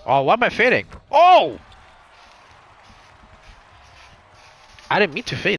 Oh, why am I fading? Oh! I didn't mean to fade.